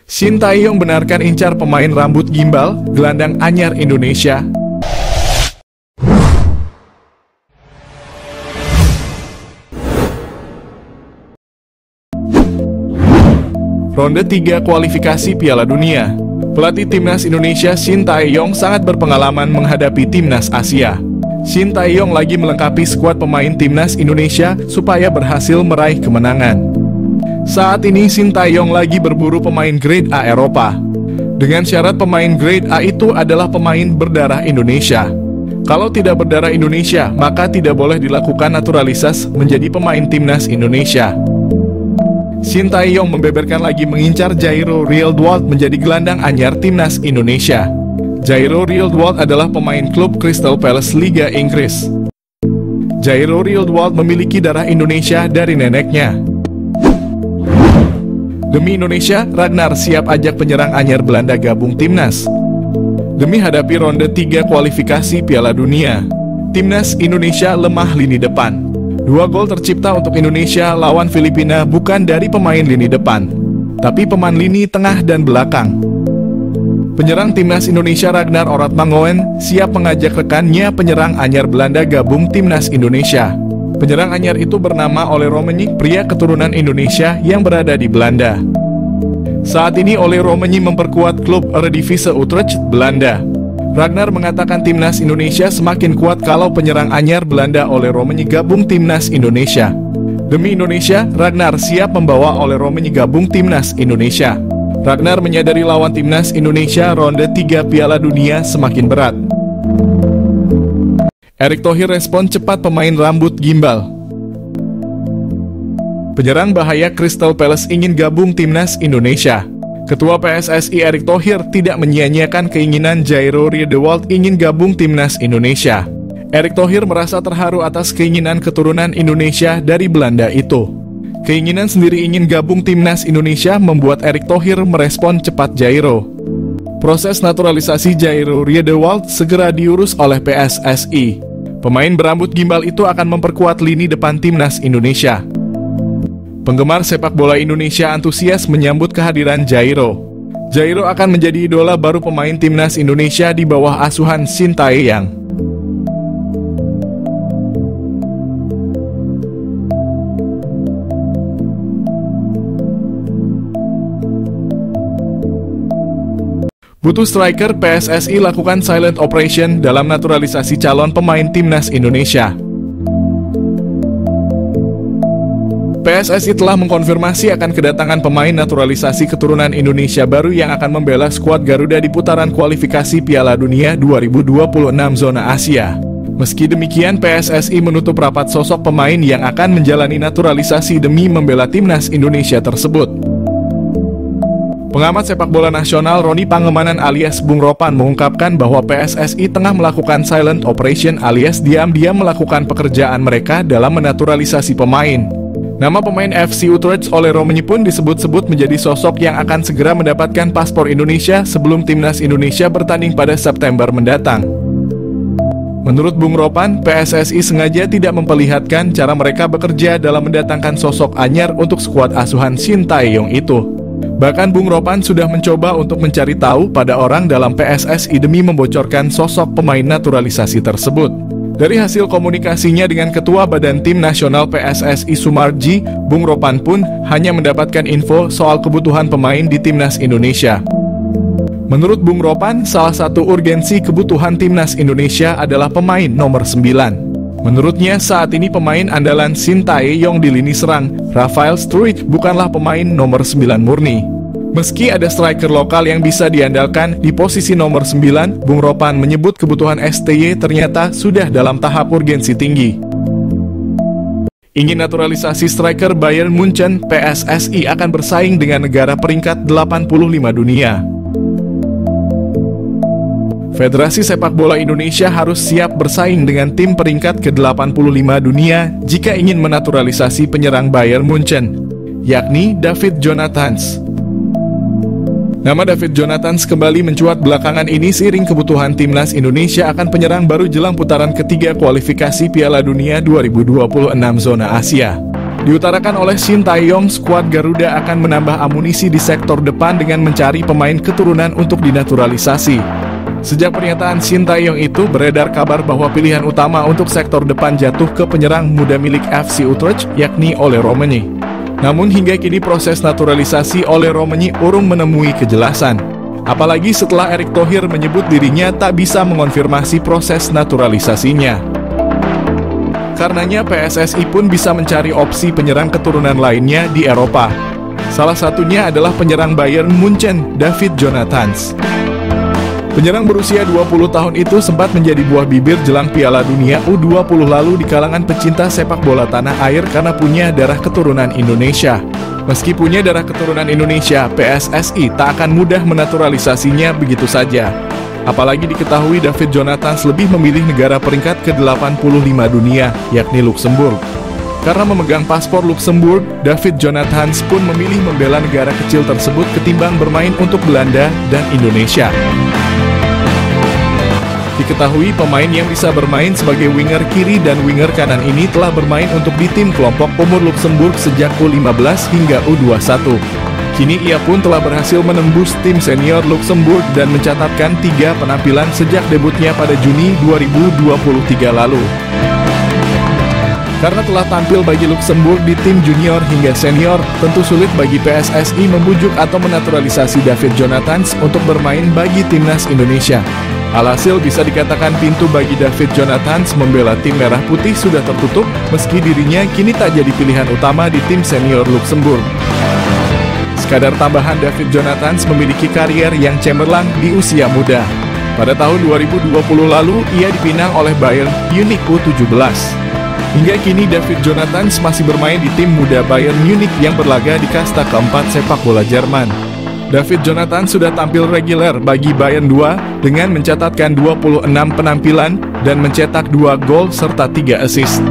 Shin Tae-yong benarkan incar pemain rambut gimbal, gelandang anyar Indonesia. Ronde 3 kualifikasi Piala Dunia. Pelatih Timnas Indonesia Shin Tae-yong sangat berpengalaman menghadapi Timnas Asia. Shin Tae-yong lagi melengkapi skuad pemain Timnas Indonesia supaya berhasil meraih kemenangan. Saat ini Shin Tae-yong lagi berburu pemain grade A Eropa. Dengan syarat pemain grade A itu adalah pemain berdarah Indonesia. Kalau tidak berdarah Indonesia, maka tidak boleh dilakukan naturalisasi menjadi pemain Timnas Indonesia. Shin Tae-yong membeberkan lagi mengincar Jairo Rielwold menjadi gelandang anyar Timnas Indonesia. Jairo Rielwold adalah pemain klub Crystal Palace Liga Inggris. Jairo Rielwold memiliki darah Indonesia dari neneknya. Demi Indonesia, Ragnar siap ajak penyerang anyar Belanda gabung Timnas. Demi hadapi ronde 3 kualifikasi Piala Dunia, Timnas Indonesia lemah lini depan. 2 gol tercipta untuk Indonesia lawan Filipina bukan dari pemain lini depan, tapi pemain lini tengah dan belakang. Penyerang Timnas Indonesia Ragnar Oratmangoen siap mengajak rekannya penyerang anyar Belanda gabung Timnas Indonesia. Penyerang anyar itu bernama Ole Romenyk, pria keturunan Indonesia yang berada di Belanda. Saat ini Ole Romenyk memperkuat klub Eredivisie Utrecht, Belanda. Ragnar mengatakan Timnas Indonesia semakin kuat kalau penyerang anyar Belanda Ole Romenyk gabung Timnas Indonesia. Demi Indonesia, Ragnar siap membawa Ole Romenyk gabung Timnas Indonesia. Ragnar menyadari lawan Timnas Indonesia ronde 3 Piala Dunia semakin berat. Erick Thohir respon cepat pemain rambut gimbal. Penyerang bahaya Crystal Palace ingin gabung Timnas Indonesia. Ketua PSSI Erick Thohir tidak menyia-nyiakan keinginan Jairo Rielwold ingin gabung Timnas Indonesia. Erick Thohir merasa terharu atas keinginan keturunan Indonesia dari Belanda itu. Keinginan sendiri ingin gabung Timnas Indonesia membuat Erick Thohir merespon cepat Jairo. Proses naturalisasi Jairo Rielwold segera diurus oleh PSSI. Pemain berambut gimbal itu akan memperkuat lini depan Timnas Indonesia. Penggemar sepak bola Indonesia antusias menyambut kehadiran Jairo. Jairo akan menjadi idola baru pemain Timnas Indonesia di bawah asuhan Shin Tae-yong. Butuh striker, PSSI lakukan silent operation dalam naturalisasi calon pemain Timnas Indonesia. PSSI telah mengkonfirmasi akan kedatangan pemain naturalisasi keturunan Indonesia baru yang akan membela skuad Garuda di putaran kualifikasi Piala Dunia 2026 zona Asia. Meski demikian, PSSI menutup rapat sosok pemain yang akan menjalani naturalisasi demi membela Timnas Indonesia tersebut. Pengamat sepak bola nasional Roni Pangemanan alias Bung Ropan mengungkapkan bahwa PSSI tengah melakukan silent operation alias diam-diam melakukan pekerjaan mereka dalam menaturalisasi pemain. Nama pemain FC Utrecht Ole Romenyk pun disebut-sebut menjadi sosok yang akan segera mendapatkan paspor Indonesia sebelum Timnas Indonesia bertanding pada September mendatang. Menurut Bung Ropan, PSSI sengaja tidak memperlihatkan cara mereka bekerja dalam mendatangkan sosok anyar untuk skuad asuhan Shin Tae-yong itu. Bahkan Bung Ropan sudah mencoba untuk mencari tahu pada orang dalam PSSI demi membocorkan sosok pemain naturalisasi tersebut. Dari hasil komunikasinya dengan Ketua Badan Tim Nasional PSSI Sumarji, Bung Ropan pun hanya mendapatkan info soal kebutuhan pemain di Timnas Indonesia. Menurut Bung Ropan, salah satu urgensi kebutuhan Timnas Indonesia adalah pemain nomor 9. Menurutnya saat ini pemain andalan Shin Tae-yong di lini serang, Rafael Struijk, bukanlah pemain nomor 9 murni. Meski ada striker lokal yang bisa diandalkan di posisi nomor 9, Bung Ropan menyebut kebutuhan STY ternyata sudah dalam tahap urgensi tinggi. Ingin naturalisasi striker Bayern Munchen, PSSI akan bersaing dengan negara peringkat 85 dunia. Federasi Sepak Bola Indonesia harus siap bersaing dengan tim peringkat ke-85 dunia jika ingin menaturalisasi penyerang Bayern Munchen, yakni David Jonathans. Nama David Jonathans kembali mencuat belakangan ini seiring kebutuhan Timnas Indonesia akan penyerang baru jelang putaran ketiga kualifikasi Piala Dunia 2026 zona Asia. Diutarakan oleh Shin Tae-yong, skuad Garuda akan menambah amunisi di sektor depan dengan mencari pemain keturunan untuk dinaturalisasi. Sejak pernyataan Shin Tae-yong itu, beredar kabar bahwa pilihan utama untuk sektor depan jatuh ke penyerang muda milik FC Utrecht, yakni Ole Roemeny. Namun hingga kini proses naturalisasi Ole Roemeny urung menemui kejelasan. Apalagi setelah Erick Thohir menyebut dirinya tak bisa mengonfirmasi proses naturalisasinya. Karenanya PSSI pun bisa mencari opsi penyerang keturunan lainnya di Eropa. Salah satunya adalah penyerang Bayern Munchen, David Jonathans. Penyerang berusia 20 tahun itu sempat menjadi buah bibir jelang Piala Dunia U20 lalu di kalangan pecinta sepak bola tanah air karena punya darah keturunan Indonesia. Meski punya darah keturunan Indonesia, PSSI tak akan mudah menaturalisasinya begitu saja. Apalagi diketahui David Jonathans lebih memilih negara peringkat ke-85 dunia, yakni Luxembourg. Karena memegang paspor Luxembourg, David Jonathans pun memilih membela negara kecil tersebut ketimbang bermain untuk Belanda dan Indonesia. Diketahui pemain yang bisa bermain sebagai winger kiri dan winger kanan ini telah bermain untuk di tim kelompok umur Luxembourg sejak U15 hingga U21. Kini ia pun telah berhasil menembus tim senior Luxembourg dan mencatatkan 3 penampilan sejak debutnya pada Juni 2023 lalu. Karena telah tampil bagi Luxembourg di tim junior hingga senior, tentu sulit bagi PSSI membujuk atau menaturalisasi David Jonathans untuk bermain bagi timnas Indonesia. Alhasil bisa dikatakan pintu bagi David Jonathans membela tim merah putih sudah tertutup, meski dirinya kini tak jadi pilihan utama di tim senior Luxembourg. Sekadar tambahan, David Jonathans memiliki karier yang cemerlang di usia muda. Pada tahun 2020 lalu, ia dipinang oleh Bayern Munich U17. Hingga kini David Jonathans masih bermain di tim muda Bayern Munich yang berlaga di kasta keempat sepak bola Jerman. David Jonathans sudah tampil reguler bagi Bayern 2 dengan mencatatkan 26 penampilan dan mencetak 2 gol serta 3 assist.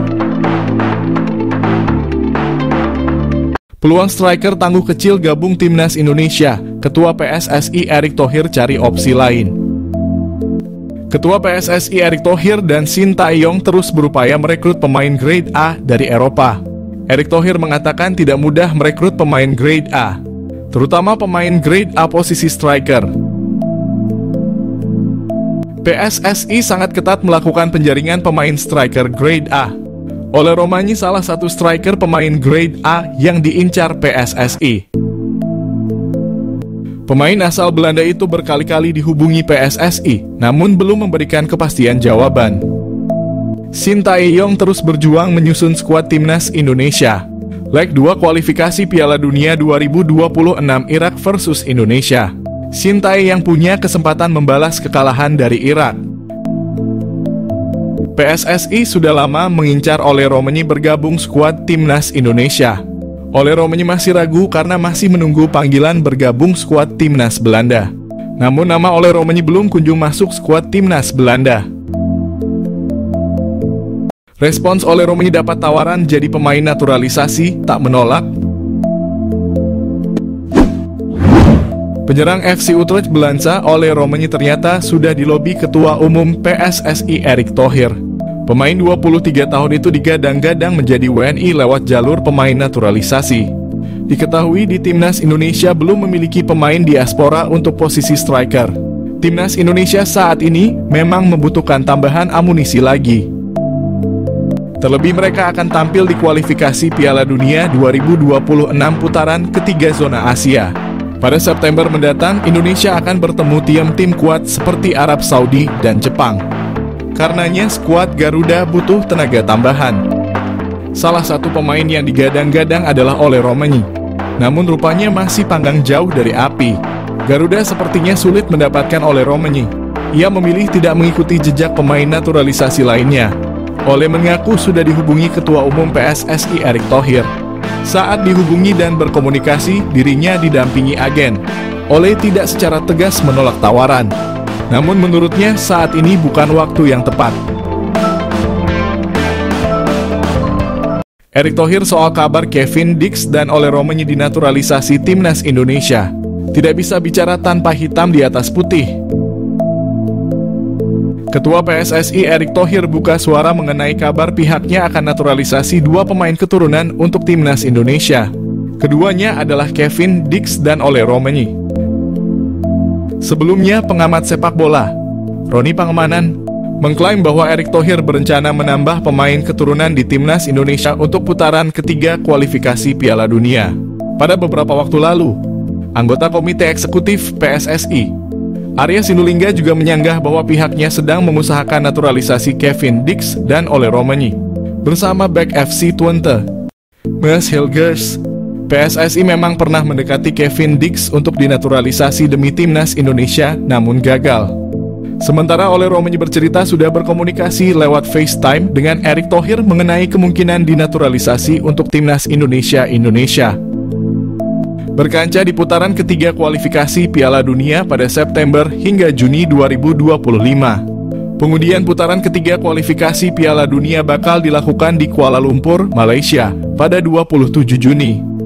Peluang striker tangguh kecil gabung timnas Indonesia, Ketua PSSI Erick Thohir cari opsi lain. Ketua PSSI Erick Thohir dan Shin Tae-yong terus berupaya merekrut pemain grade A dari Eropa. Erick Thohir mengatakan tidak mudah merekrut pemain grade A, terutama pemain grade A posisi striker. PSSI sangat ketat melakukan penjaringan pemain striker grade A. Ole Roemeny salah satu striker pemain grade A yang diincar PSSI. Pemain asal Belanda itu berkali-kali dihubungi PSSI, namun belum memberikan kepastian jawaban. Shin Tae-yong terus berjuang menyusun skuad timnas Indonesia. Leg 2 kualifikasi Piala Dunia 2026 Irak versus Indonesia. Shin Tae yang punya kesempatan membalas kekalahan dari Irak. PSSI sudah lama mengincar Ole Roemeny bergabung skuad timnas Indonesia. Ole Roemeny masih ragu karena masih menunggu panggilan bergabung skuad timnas Belanda. Namun nama Ole Roemeny belum kunjung masuk skuad timnas Belanda. Respons Ole Roemeny dapat tawaran jadi pemain naturalisasi, tak menolak. Penyerang FC Utrecht Belansa, Ole Roemeny ternyata sudah dilobi Ketua Umum PSSI Erick Thohir. Pemain 23 tahun itu digadang-gadang menjadi WNI lewat jalur pemain naturalisasi. Diketahui di Timnas Indonesia belum memiliki pemain diaspora untuk posisi striker. Timnas Indonesia saat ini memang membutuhkan tambahan amunisi lagi. Terlebih mereka akan tampil di kualifikasi Piala Dunia 2026 putaran ketiga zona Asia. Pada September mendatang, Indonesia akan bertemu tim-tim kuat seperti Arab Saudi dan Jepang. Karenanya skuad Garuda butuh tenaga tambahan. Salah satu pemain yang digadang-gadang adalah Ole Roemeny. Namun rupanya masih panggang jauh dari api. Garuda sepertinya sulit mendapatkan Ole Roemeny. Ia memilih tidak mengikuti jejak pemain naturalisasi lainnya. Ole mengaku sudah dihubungi Ketua Umum PSSI Erick Thohir. Saat dihubungi dan berkomunikasi, dirinya didampingi agen. Ole tidak secara tegas menolak tawaran. Namun menurutnya saat ini bukan waktu yang tepat. Erick Thohir soal kabar Kevin Dix dan Ole Roemeny dinaturalisasi timnas Indonesia. Tidak bisa bicara tanpa hitam di atas putih. Ketua PSSI Erick Thohir buka suara mengenai kabar pihaknya akan naturalisasi 2 pemain keturunan untuk timnas Indonesia. Keduanya adalah Kevin Dix dan Ole Romanyi. Sebelumnya, pengamat sepak bola Roni Pangemanan mengklaim bahwa Erick Thohir berencana menambah pemain keturunan di timnas Indonesia untuk putaran ketiga kualifikasi Piala Dunia. Pada beberapa waktu lalu, anggota Komite Eksekutif PSSI Arya Sinulinga juga menyanggah bahwa pihaknya sedang mengusahakan naturalisasi Kevin Dix dan Ole Romanyi bersama bek FC Twente, Mees Hilgers. PSSI memang pernah mendekati Kevin Dix untuk dinaturalisasi demi timnas Indonesia, namun gagal. Sementara Ole Romanyi bercerita sudah berkomunikasi lewat FaceTime dengan Erick Thohir mengenai kemungkinan dinaturalisasi untuk timnas Indonesia. Berkaca di putaran ketiga kualifikasi Piala Dunia pada September hingga Juni 2025. Pengundian putaran ketiga kualifikasi Piala Dunia bakal dilakukan di Kuala Lumpur, Malaysia, pada 27 Juni.